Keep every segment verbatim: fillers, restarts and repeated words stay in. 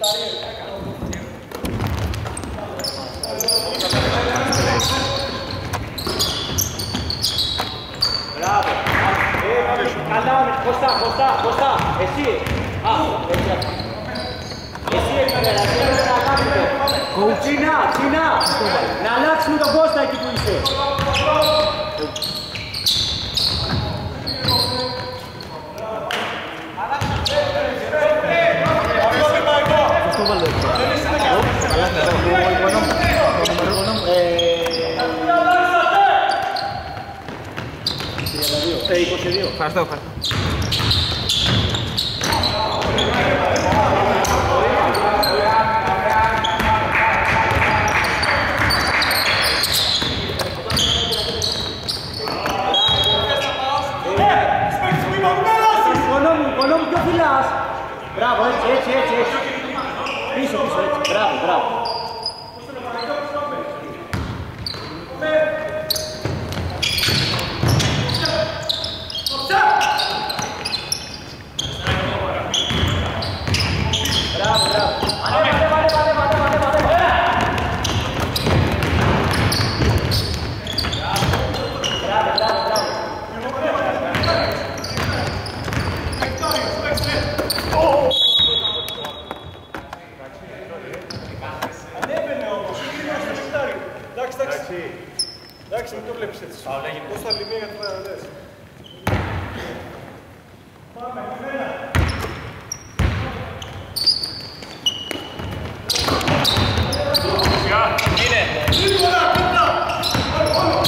Μπράβο. Καλά, μπροστά, μπροστά, μπροστά. Εσύ. Α, εσύ έκανε, να θέλετε να κάνετε. Τσινά, Τσινά. Να αλλάξουμε τον Κώστα εκεί που είσαι. Αυτό βάλε. είκοσι δύο. Ευχαριστώ, ευχαριστώ. Κονό μου, ποιο φυλάς. Μπράβο, έτσι, έτσι, έτσι, έτσι. Πίσω, πίσω, έτσι. Μπράβο, μπράβο. Μπράβο, μπράβο. Ανέβα, ανέβα, ανέβα, ανέβα, ανέβα, ανέβα. Μπράβο, μπράβο, μπράβο. Εντάξει, μην το βλέπεις έτσι. Πώς θα λυμεί για το να λες. Πάμε, εμένα. Είναι. Λίγο κοίτα. Όλο, όλο.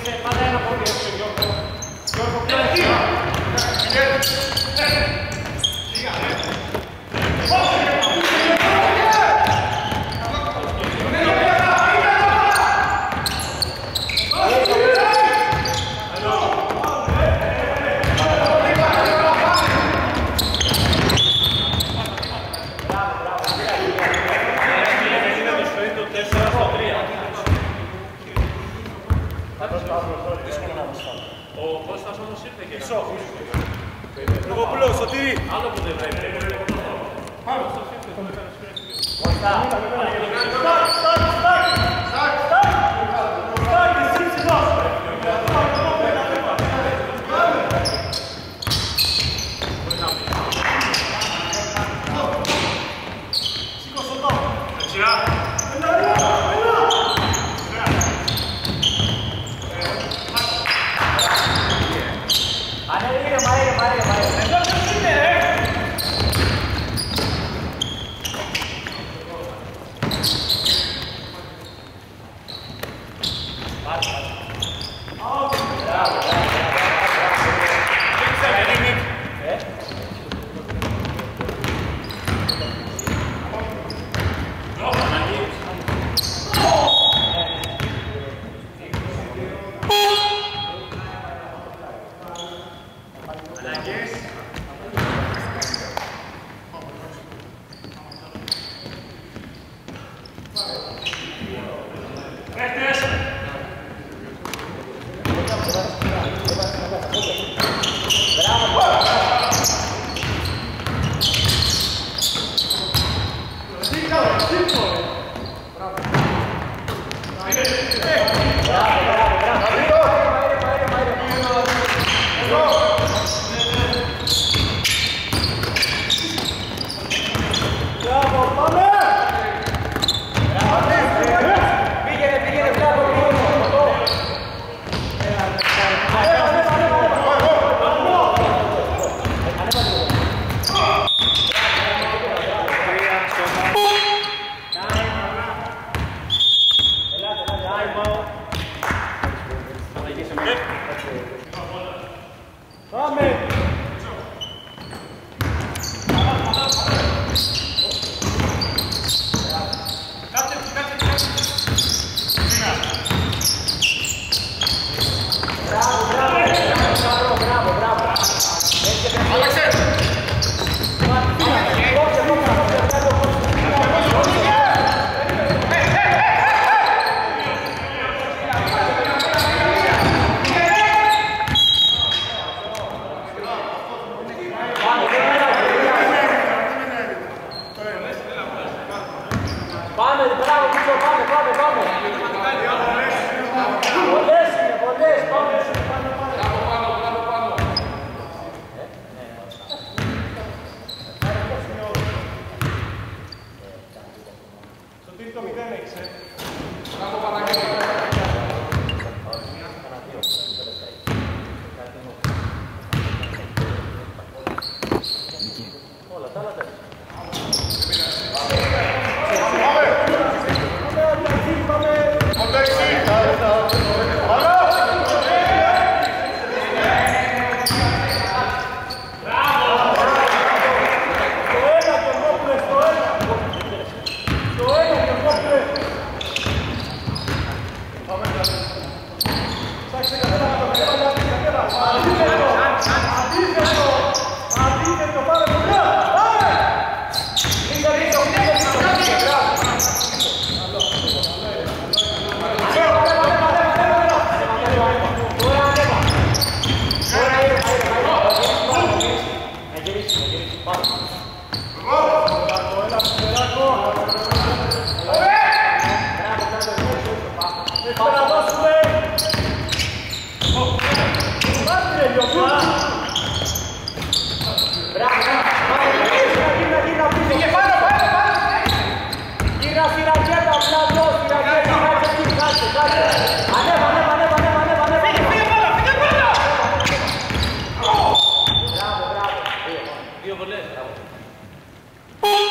Γύρισε, πάντα ένα πόδι έξω, Γιώργο. Γιώργο, πιο έξω. Ο Κώστας όμως ήρθε και πίσω. Λογοπούλος, Σωτήρη. άλλο που δεν πρέπει.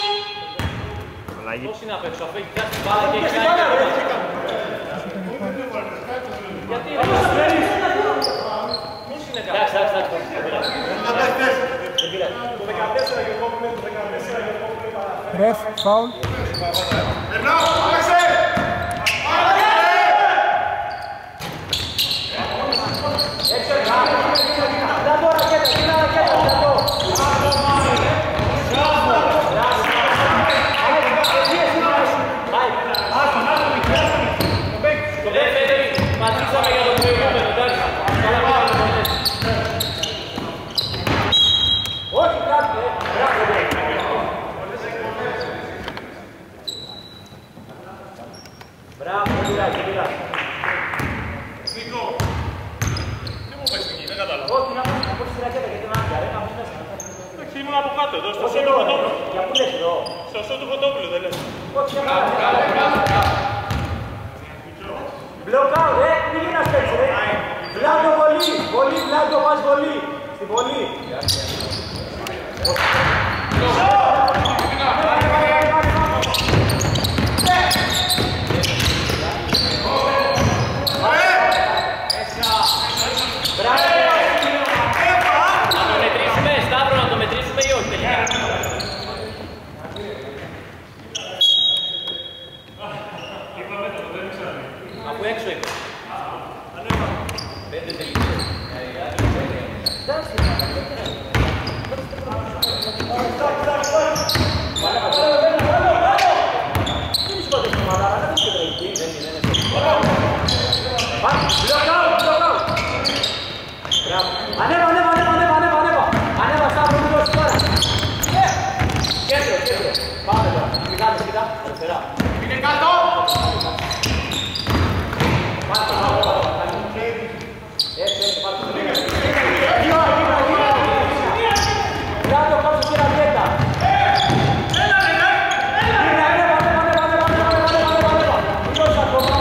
Πώς είναι απ' έξω, αφού έχει πιάσει την μπάλα και έχει κάνει. Φάουλ. Ήμουν από κάτω εδώ, στο σώμα του Φωτόπουλου. Στο σώμα του Φωτόπουλου δεν λες. Μπλοκάου, ρε, μην είναι αστέξε, ρε. Βλάντο βολή, βολή, βλάντο, πας βολή. Στην βολή. Ανέβα, ανέβα, ανέβα, ανέβα, ανέβα, ανέβα. Ανέβα, Σταύρο, μην δώσεις τώρα. Κέντρο, κέντρο. Πάμε τώρα. Κοιτάμε, κοιτά. Αριστερά. Είναι κάτω! Πάμε, πάμε, πάμε. Έτσι, έτσι, πάμε. Γύρω, γύρω, γύρω. Κάτω, κάτω, κύριε Αγκέτα. Έλα, έλα, έλα. Ανέβα, ανέβα, ανέβα, ανέβα, ανέβα, ανέβα, ανέβα. Μην δώσεις ακόμα.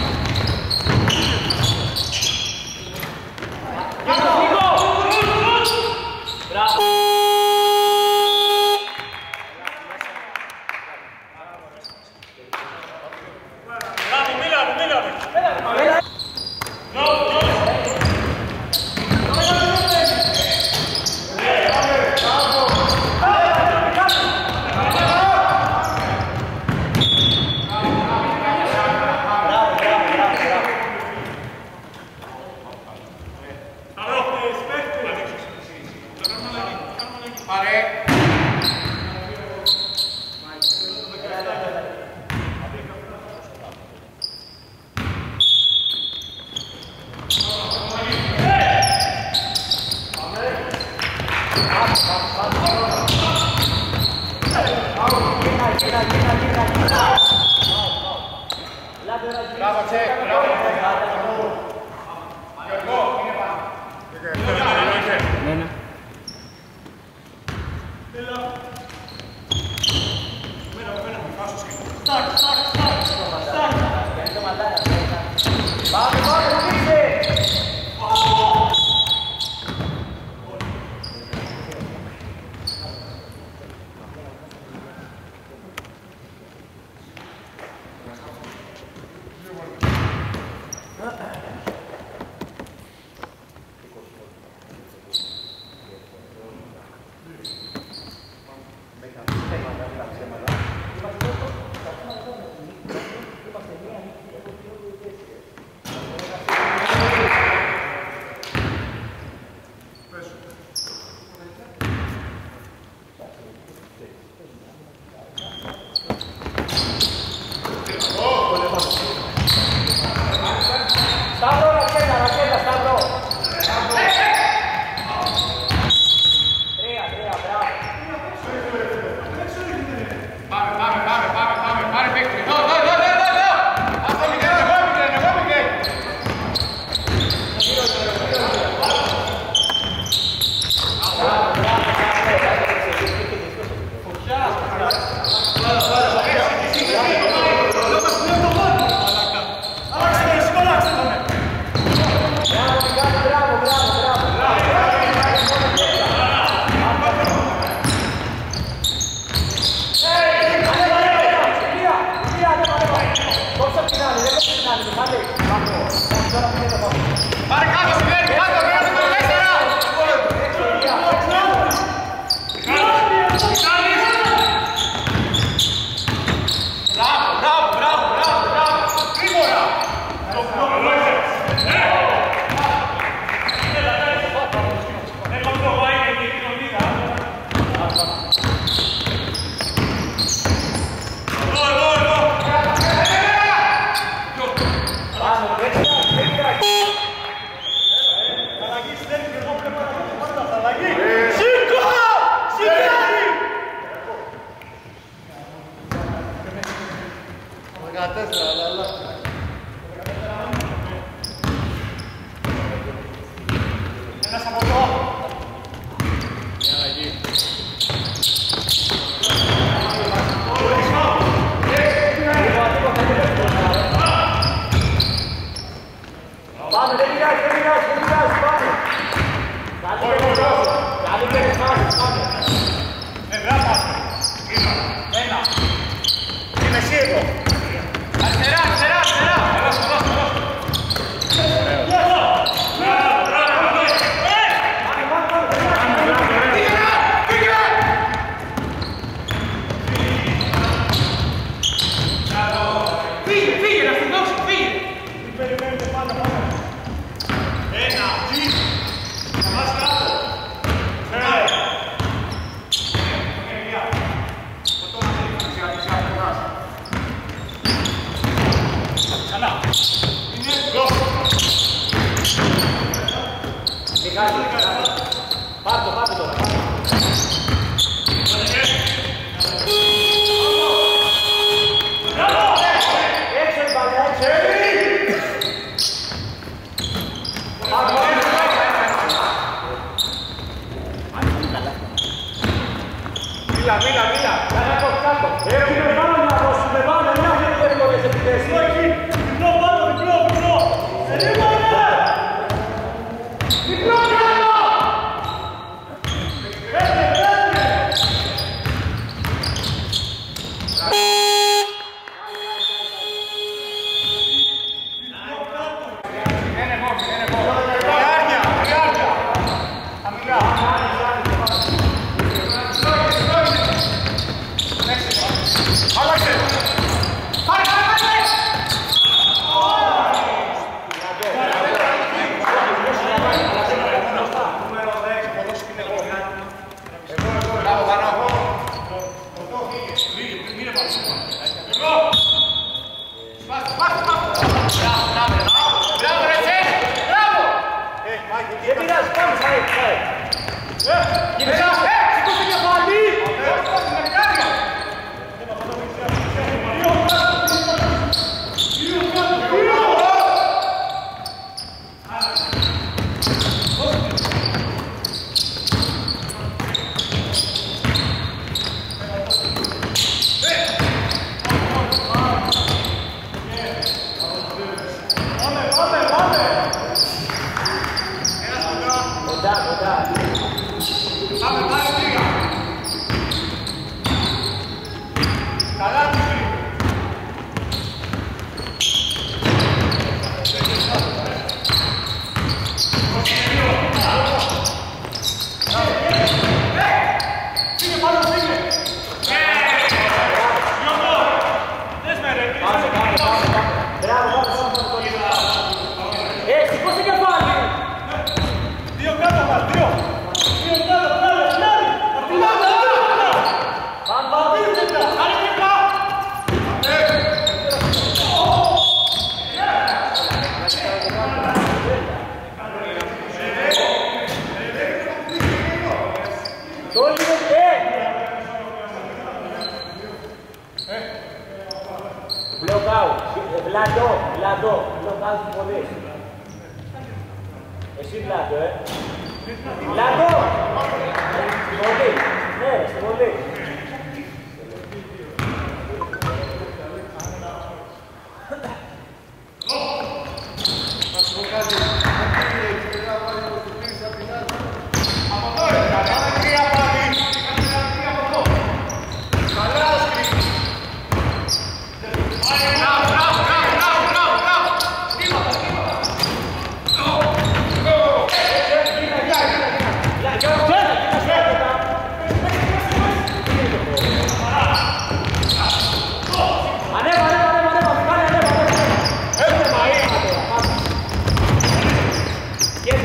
Μπράβο, τσεκ, μπράβο. Γιώργο, είναι πάνω. Ναι, ναι. Πάμε, πάμε, πείτε! Σταύρο, ρακέτα, ρακέτα, Σταύρο. Τρία, τρία, μπράβο. Πάμε, πάμε, πάμε, πάμε, πάμε, πάρε παίκτη. Εδώ, εδώ, εδώ, εδώ, εδώ. Αυτό μηδέν, εγώ μηδέν, εγώ μηδέν. Πάρε κάτω, μηδέν, κάτω, μηδέν, το τέσσερα. Yes,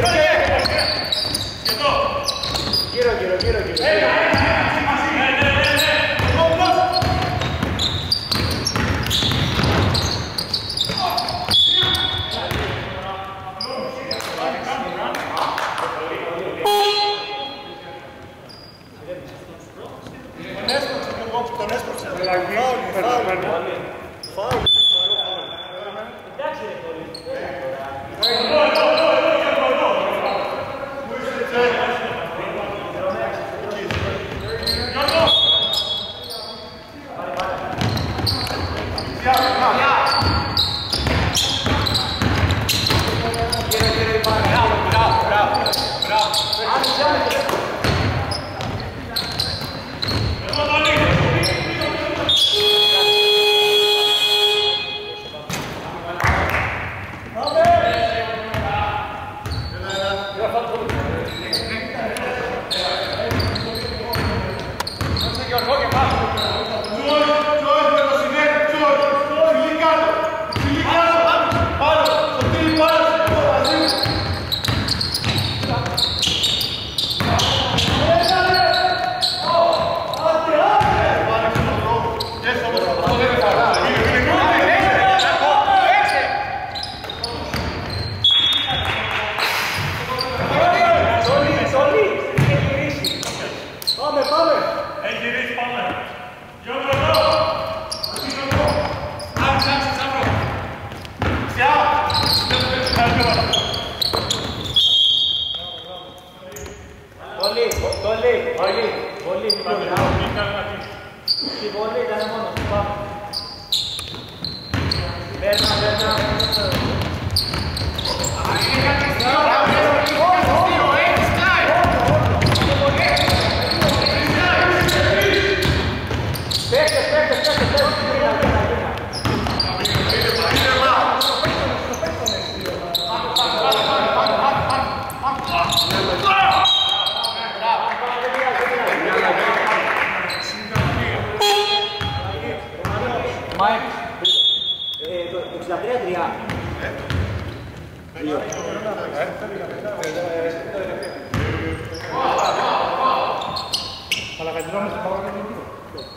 Αλλά κατηγορούμε στην παγωγή του κύριο.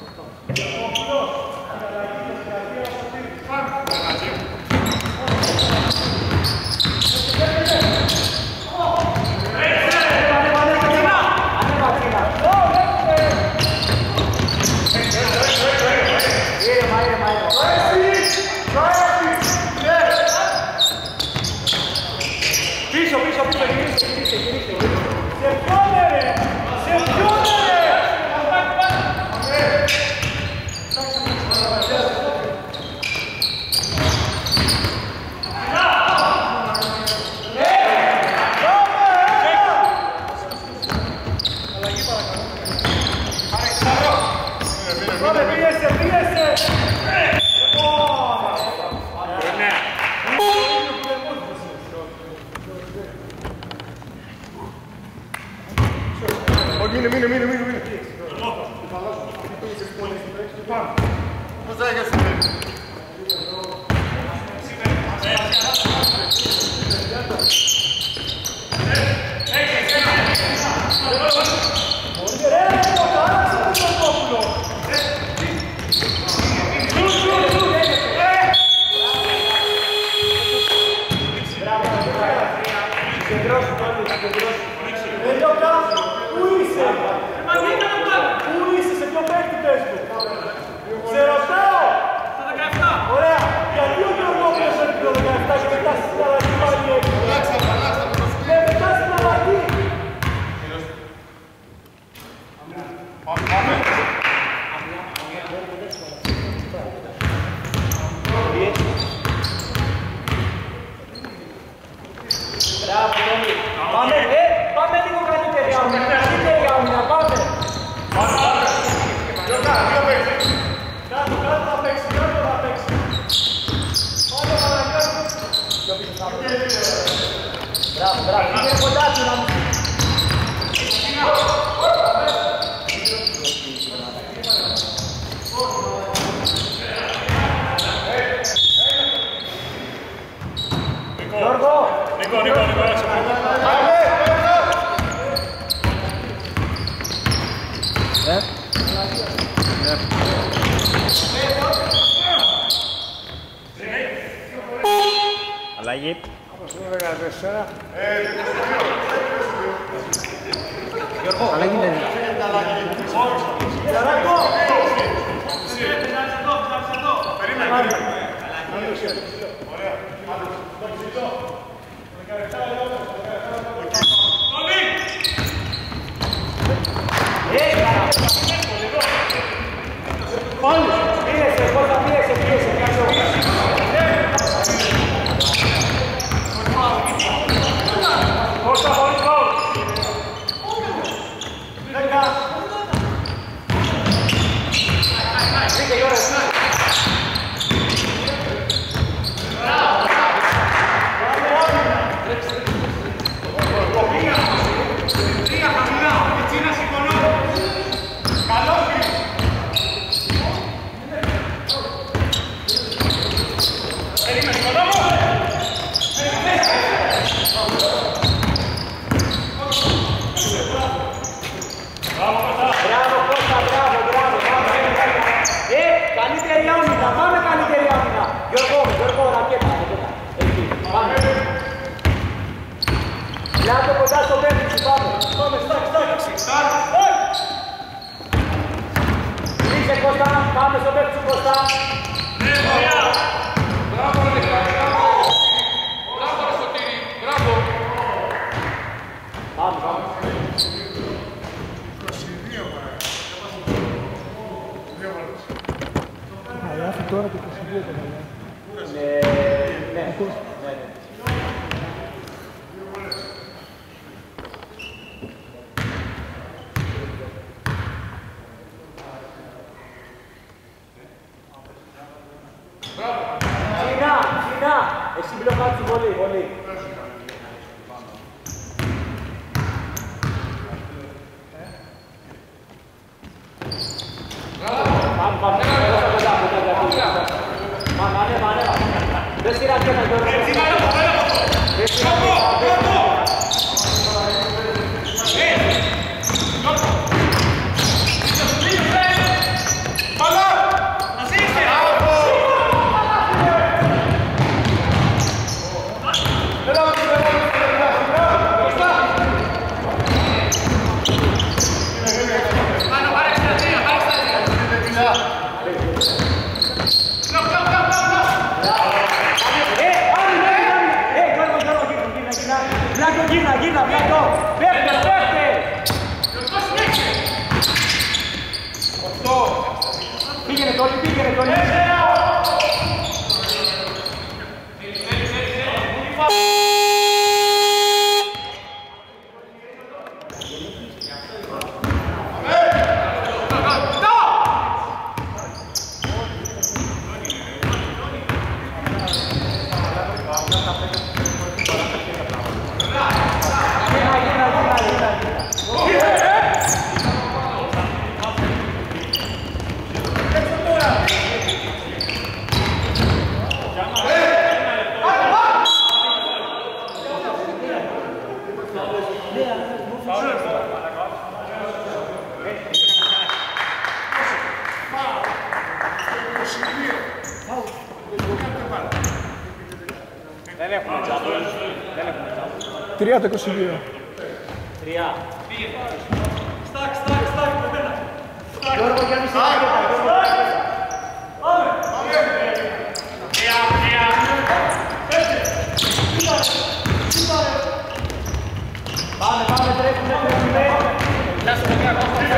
Πίσω, πίσω, πίσω, γυρίστε, γυρίστε, γυρίστε. Σε πιόνε ρε, σε πιόνε ρε. Πάμε, πίεσε, πίεσε. Μείνε, μείνε, μείνε, μείνε, μείνε. Πώς θα έχεις σημαίνει. Σε ρωτάω! Ωραία! Γιατί ο Γιώργος έρθει το δεκαεπτά και μετά στην αλλαγή πάλι έτσι? Και μετά στην αλλαγή! Πάμε! Μπράβο, Τόμι! Πάμε, ε! Πάμε λίγο καλύτερη άμυνα! Καλύτερη άμυνα, πάμε! Κάτω, κάτω θα παίξει, κάτω θα παίξει. Πάμε παρακάτω. Μπράβο, μπράβο, είναι κοντά του να μου. Γιώργο! Νίκο, Νίκο, Νίκο, έξω. Ε? Αλλαγή. Γιώργο, αλλαγή δεν είναι. Πίεσε, πώς θα πίεσε, πίεσε, κάτω. Κώστα, χωρίς κόλ. Δέκα. Βρήκε, Γιώργο. Τρία χαμηλά, έτσι να σηκωνώ. Καλώς κύριε. Περίμενε, σηκωνώ μου. Μπράβο, Κώστα, μπράβο, μπράβο. Ε, καλύτερη άμυνα, πάμε καλύτερη άμυνα. Γιώργο, Γιώργο, ρακέτα, ρακέτα. Εκεί, πάμε. Λιάτο κοντά στο πέμπτη σου, πάμε. Πάμε, στάκ, στάκ. Ρίξε, Κώστα, πάμε στο πέμπτη σου, Κώστα. Ναι, ωραία. Μπράβο, ρε, μπράβο. Μπράβο, ρε, Σωτήρη, μπράβο. Πάμε, πάμε. Αλλά τώρα το είκοσι δύο το μαλλιά. Ναι, ναι, ναι. Τσινά, Τσινά, εσύ μπλοκάτσου πολύ, πολύ. Πάμε, πάμε, εδώ κοντά, κοντά, κοντά. Πάμε, ανέβα, ανέβα. Δεν στη ρακέτα, Γιώργο. Δεν στη Τρία το είκοσι δύο. Τρία. Στάκ, στάκ, στάκ, κομμένα. Γιώργο, για μισή λεπτά. Πάμε. Τρία, τρία. Πάμε, πάμε, τρέχουμε, τρέχουμε. Γεια σου, παιδιά.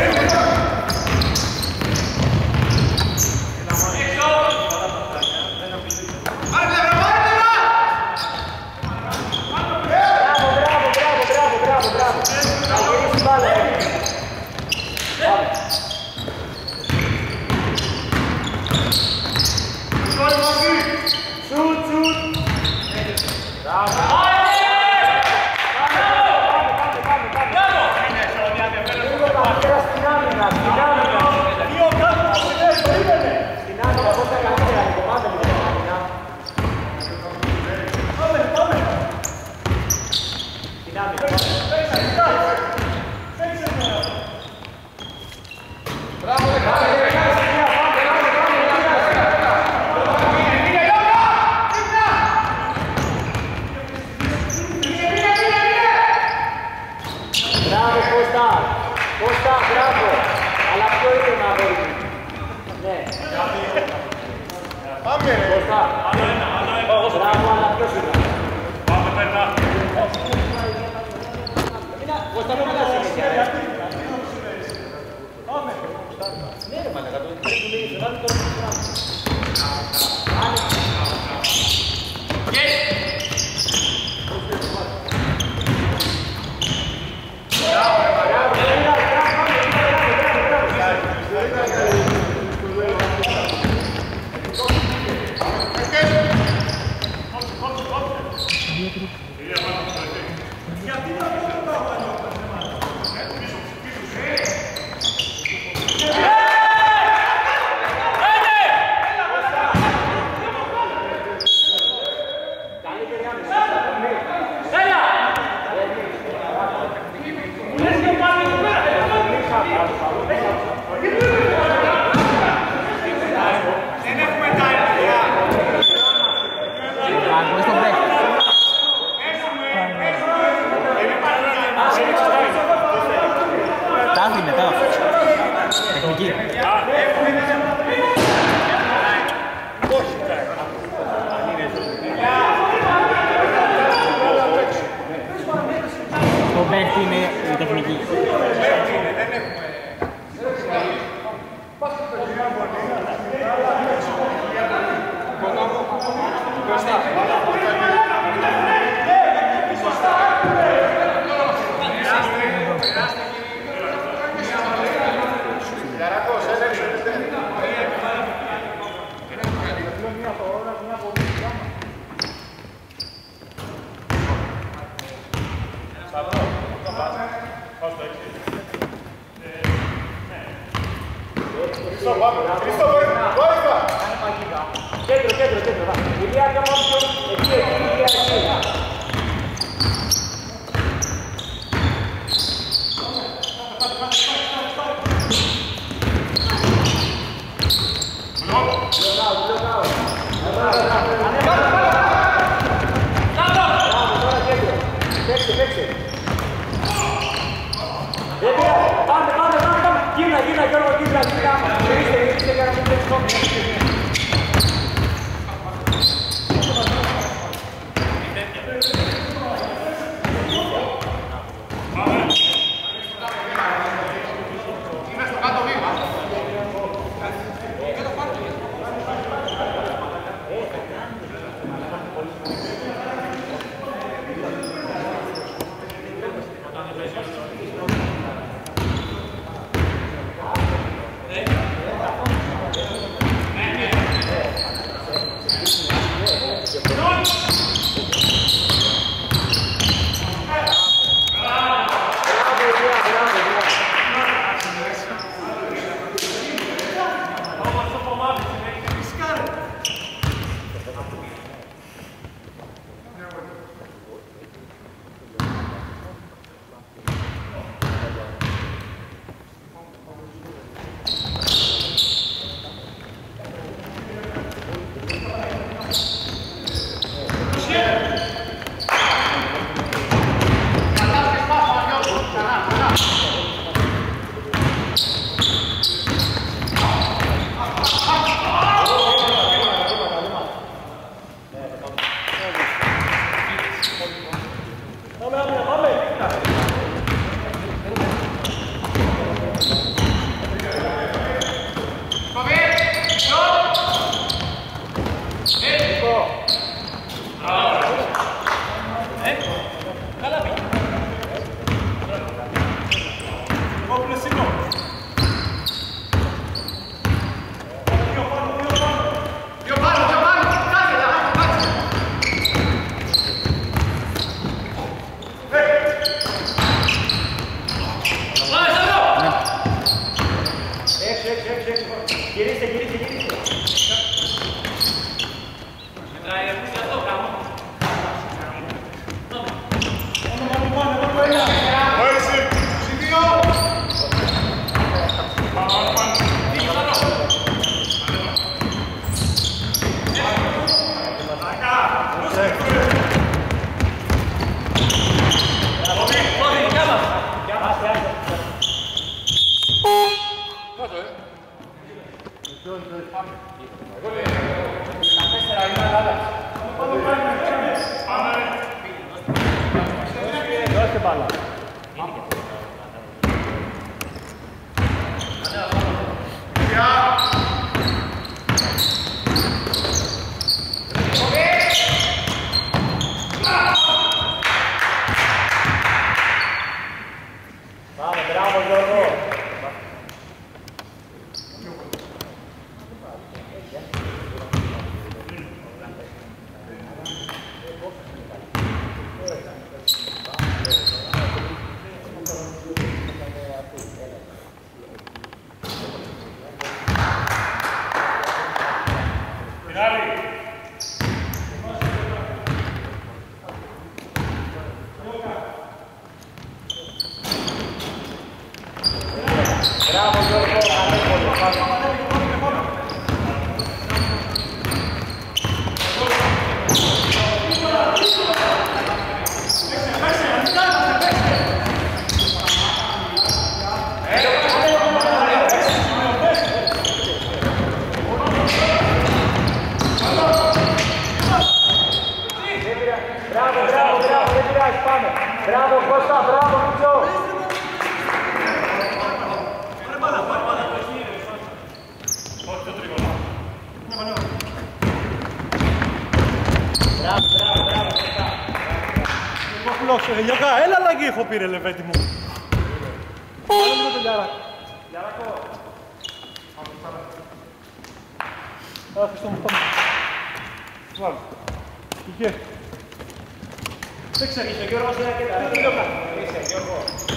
Κέντρο, κέντρο, κέντρο, va. Ηλία, κάπου εκεί, εκεί, εκεί, εκεί. Μπράβο, τώρα σε μπάλα. Πάμε, μπράβο Γιώργο. Μπράβο Γιώργο, καλή πόλη. Μπράβο, μπράβο, μπράβο, δεν πειράζει, πάμε. Μπράβο Κώστα, μπράβο Μητσό. Μπράβο, μπράβο, μπράβο, Κώστα. Γιώργα, έλα αλλαγή έχω πει ρε Λεβέντη μου. Πάμε λίγο τον Γιάρα. Γιαρακό. Α, Χριστό μου, πάμε. Βάλε. Είχε. Δεν ξέρω, είσαι ο Γιώργος είναι και τα ρεύματα. Είσαι Γιώργο.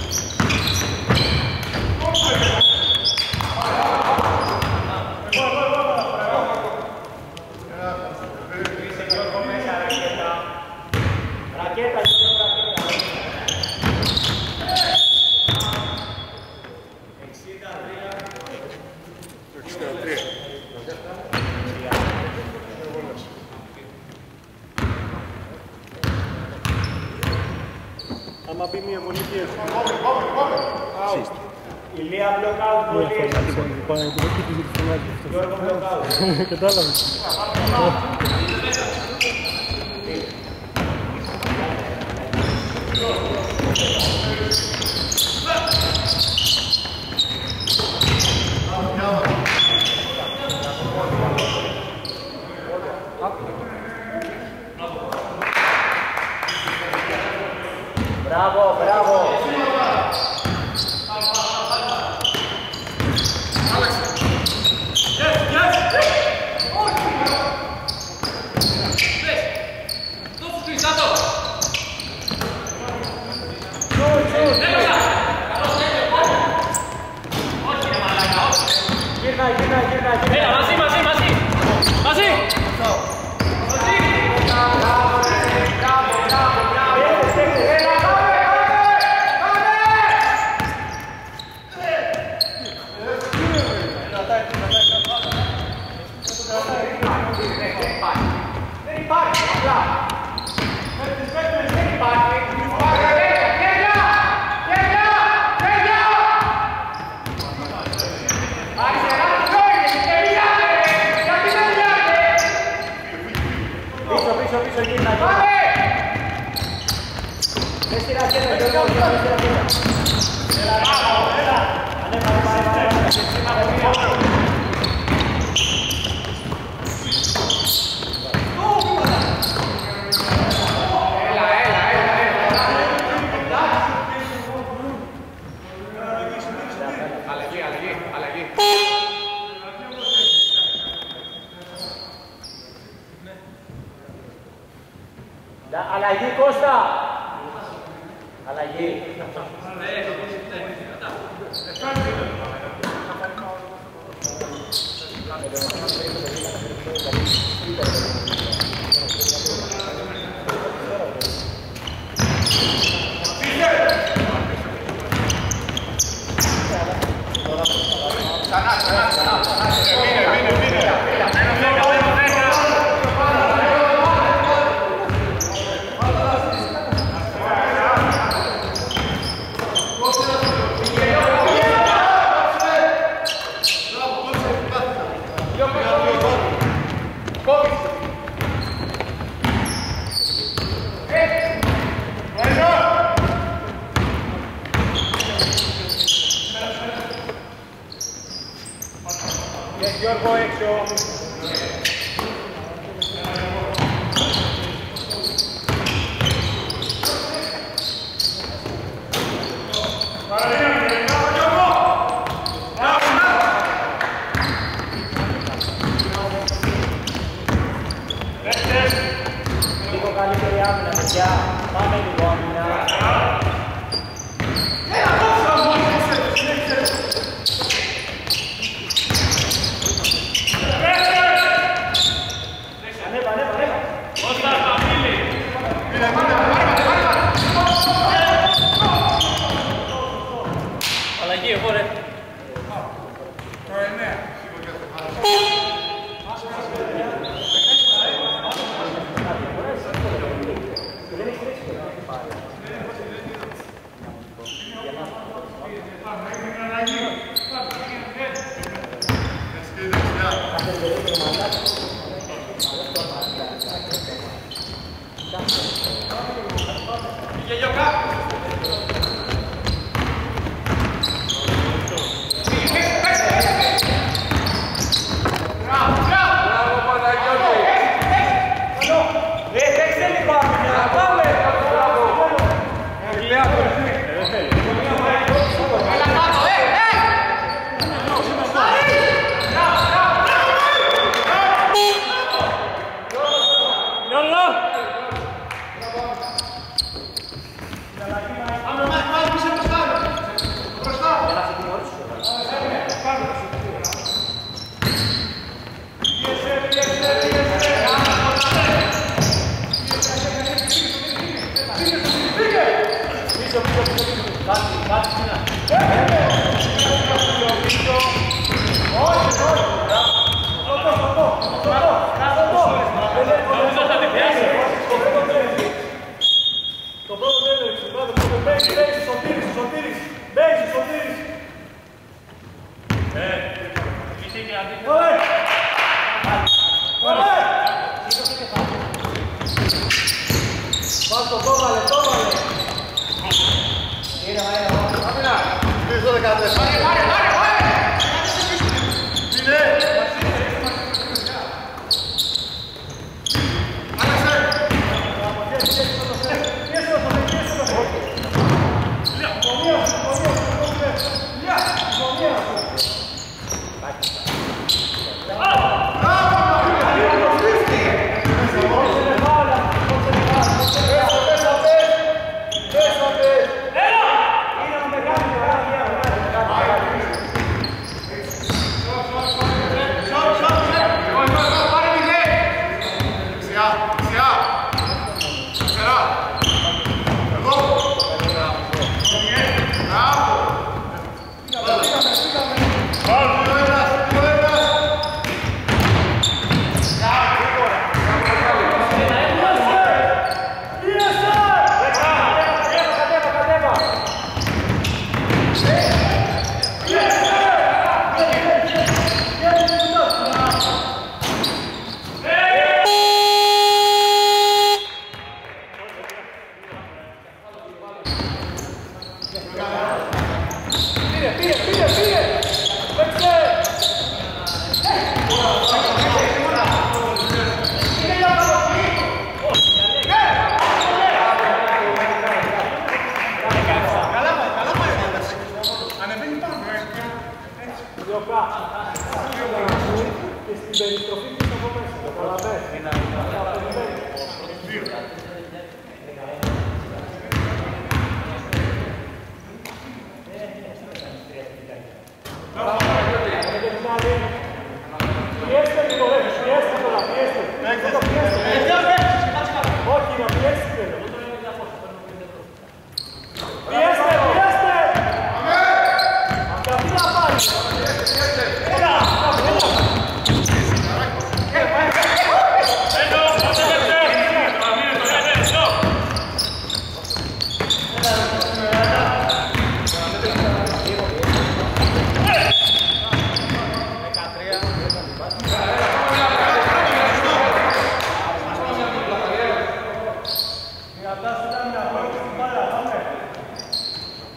Είσαι Γιώργο μέσα, ρακέτα. Ρακέτα, Γιώργο, ρακέτα. εξήντα τρία. Άμα πει μία βολή και έτσι. Ηλία μπλοκάουτ πολύ. Γιώργο μπλοκάουτ. Κατάλαβες. Μπράβο, μπράβο. Γυρνάει, γυρνάει, γυρνάει. Έλα, μαζί, μαζί, μαζί. Μαζί. Πίσω, πίσω, πίσω, γύρνα, γύρνα. Μες στη ρακέτα, Γιώργο, μες στη ρακέτα. Έλα, ανέβα, ανέβα, ανέβα, ανέβα. Αλλαγή Κώστα! Αλλαγή! Bueno. Γιώργο έξω. Λίγο καλύτερη άμυνα, παιδιά. Πάμε λίγο άμυνα. Ανέβα, ανέβα, ανέβα. Αλλαγή, εγώ ρε.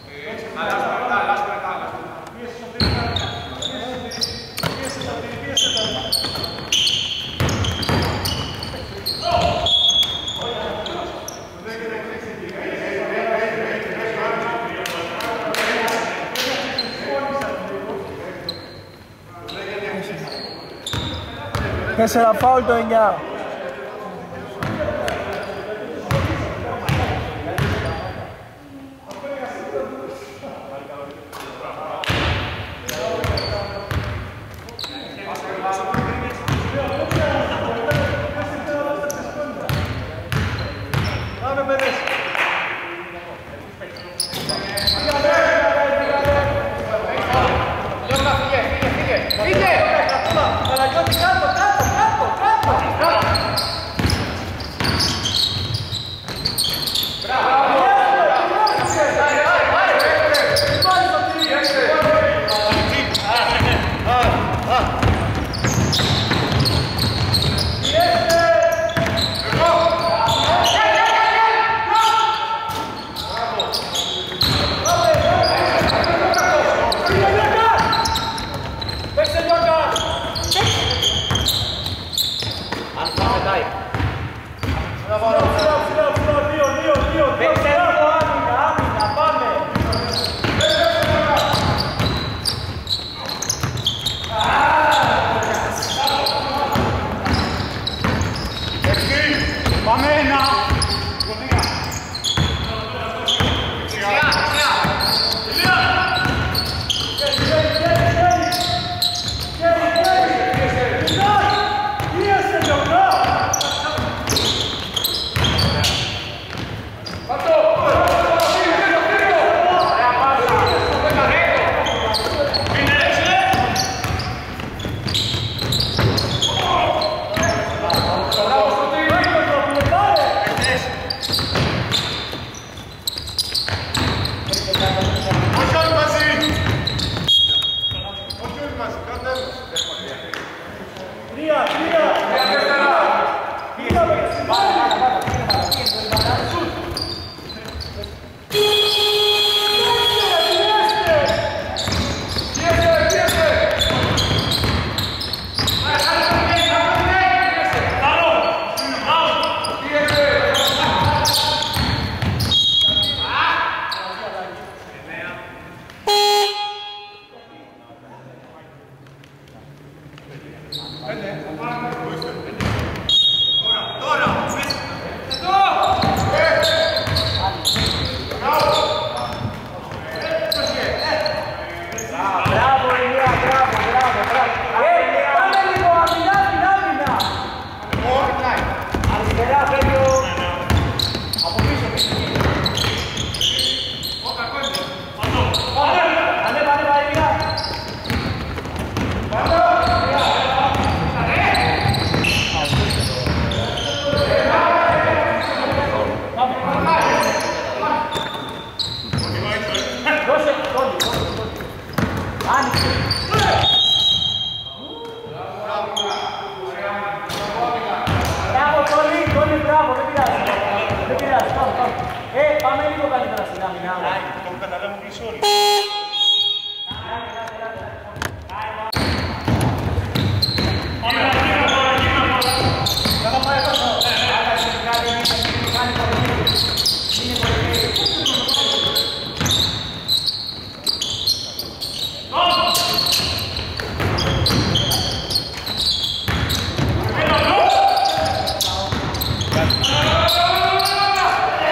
Πίεσε, πίεσε, πίεσε. Τέσσερα φάουλ το εννιά.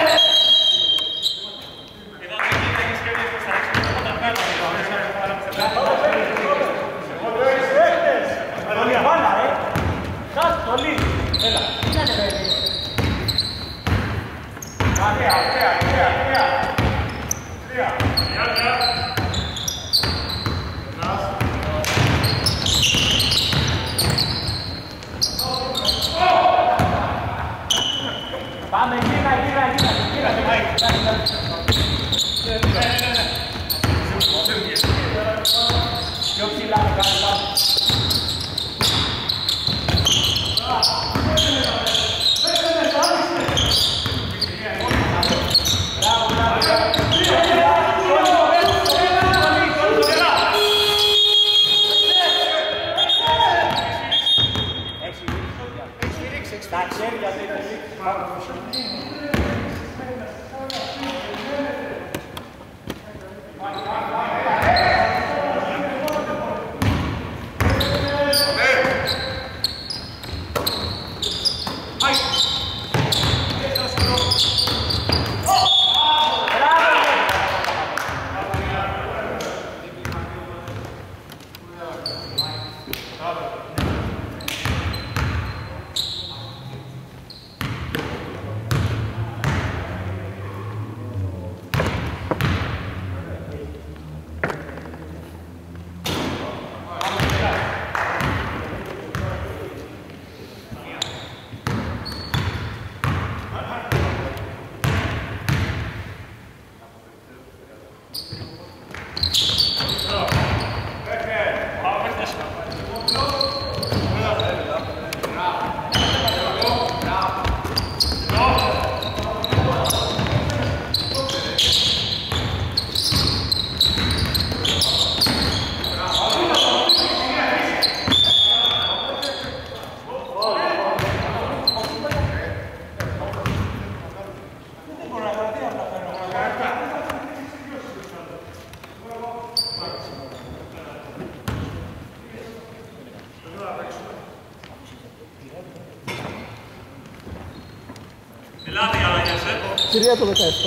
Gracias. Κυρία το δεκαεπτά.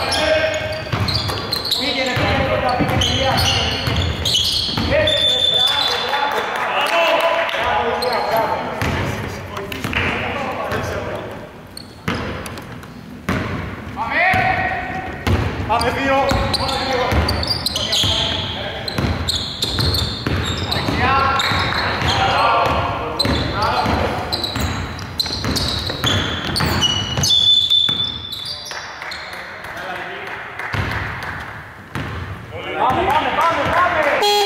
Πήγαινε, πήγαινε, πήγαινε, κυρία. Έτσι, μπράβο, μπράβο. Μπράβο, κυρία, μπράβο. Πάμε! Πάμε δύο! Πάμε δύο! Δεξιά! Πάμε, πάμε, πάμε, πάμε!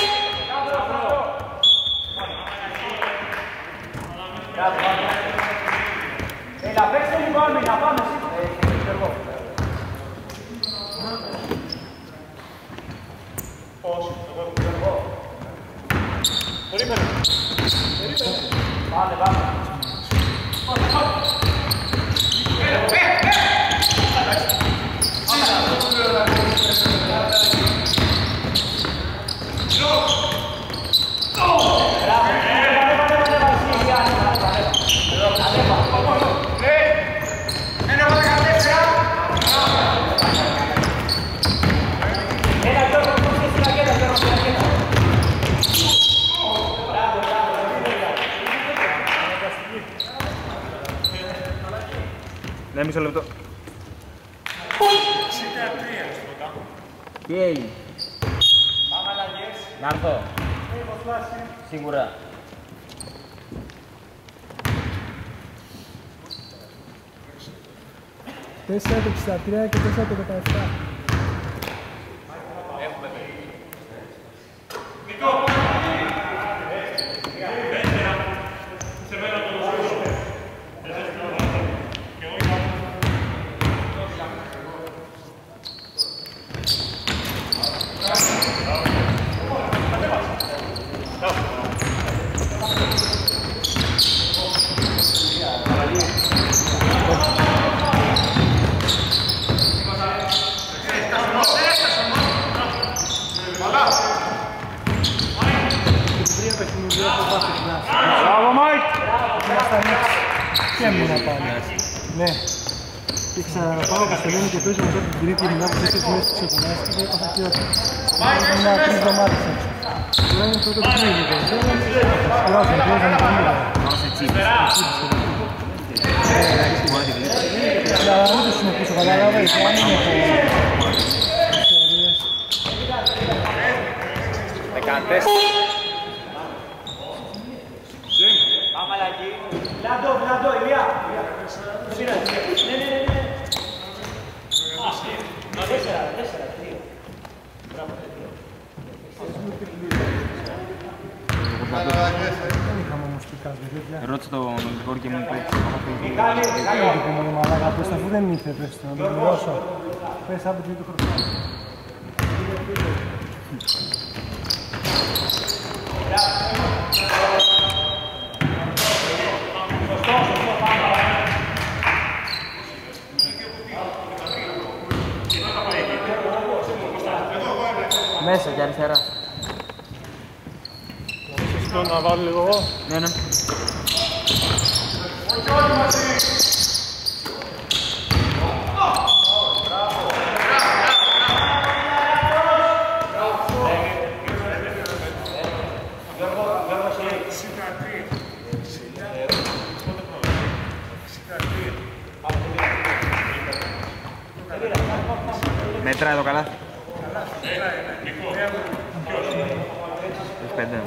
Έλα, παίξτε λίγο άμυνα, πάμε εσύ. Όχι, εγώ. Περίμενε. Πάμε, πάμε. Ναι, μισό λεπτό. Τι έγινε? Να έρθω. Σίγουρα. τέσσερα το εξήντα τρία και τέσσερα το δεκαεπτά. Μπράβο, Μάικ! Τι έμεινα πάλι. Ναι. Και ξαναπάω Καστελένη και παίζω μετά την τρίτη μηνά που τέσσερις μέρες που ξεκινάς και έπαθα και όχι. Ήμουν τρεις εβδομάδες έξω. Τώρα είναι πρώτο που έγινε. Σκουράζω, με πιέζανε πολύ λίγο. Να μην το συνεχίσω, καταλάβες, αν είναι ιστορίες. δεκατέσσερα. Πάμε, Λάκη. Βλάντο, Βλάντο, Ηλία. Ναι, ναι, ναι, ναι. Τέσσερα, τέσσερα, τρία. Μπράβο, τρία. Δεν είχαμε όμως τι κάτι τέτοια. Ρώτησε τον Γρηγόρη και μου είπε Μιχάλη, Μιχάλη. Δεν είπε μόνο μαλάκα, πες αφού δεν ήρθε, πες να τον πληρώσω. Πες από την χρονιά. μέσα και αριστερά. Θέλω να βάλω λίγο εγώ. Ναι, ναι. Μέτράει το καλάθι. Έχει πέντε.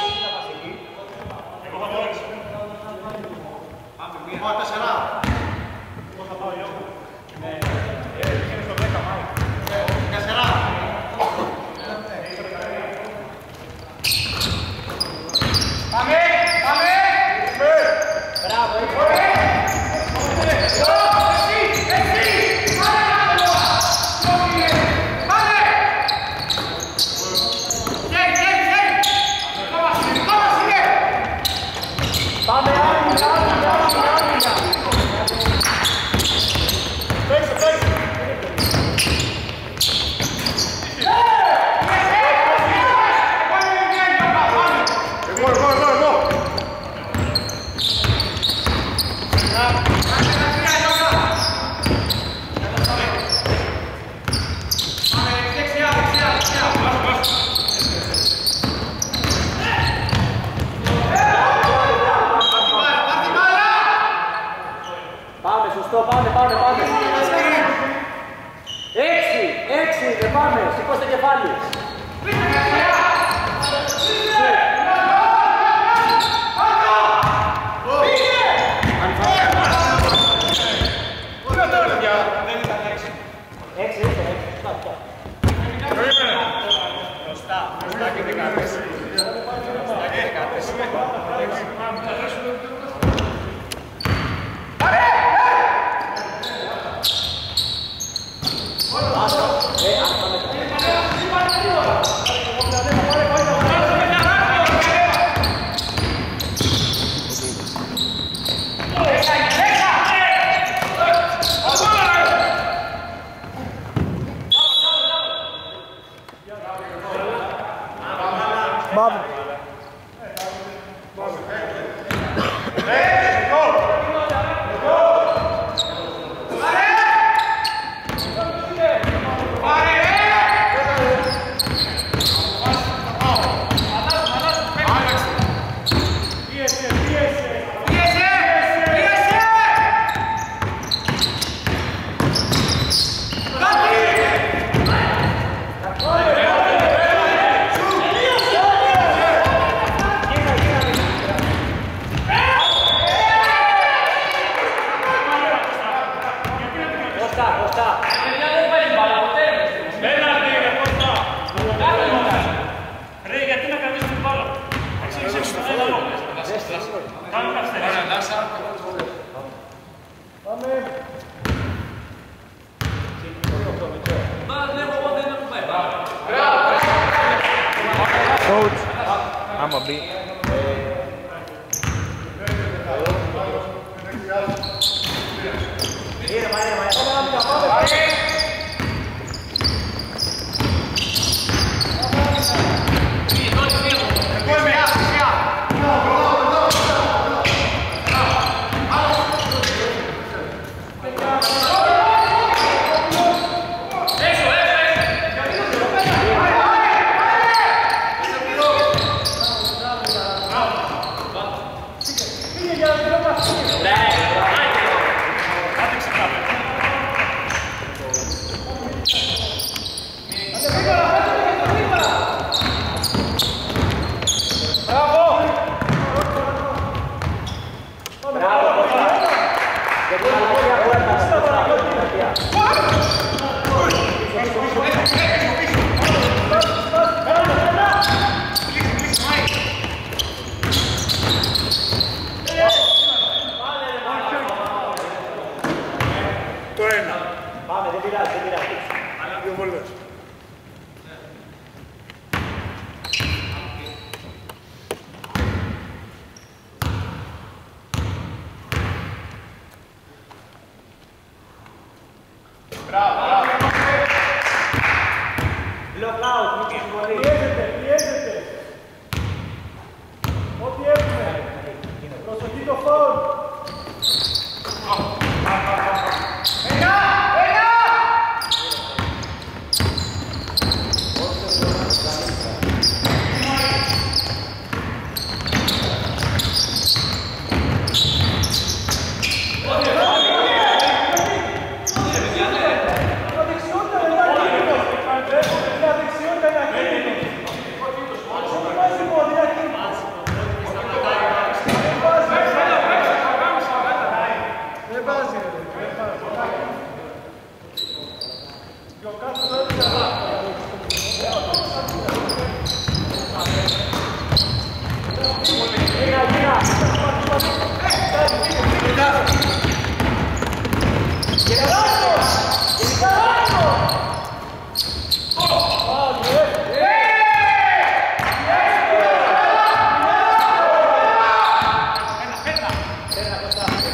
Πάμε, πάμε! Μπράβο, πάμε, άμυνα, άμυνα, άμυνα. Έξι, δεν πάμε, σηκώστε κεφάλι. Έξι, έξι, έξι. Μπροστά, μπροστά και δεν κάνεις. Μπροστά και δεν κάνεις. Coach, άμα μπει.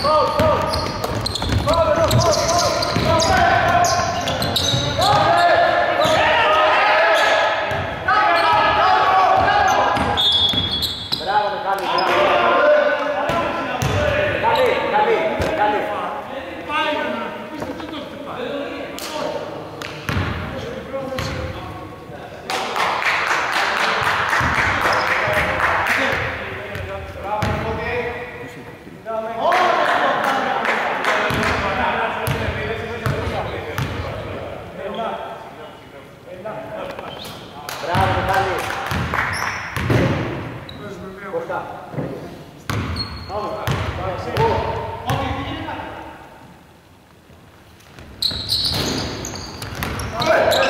Go! Πέρα.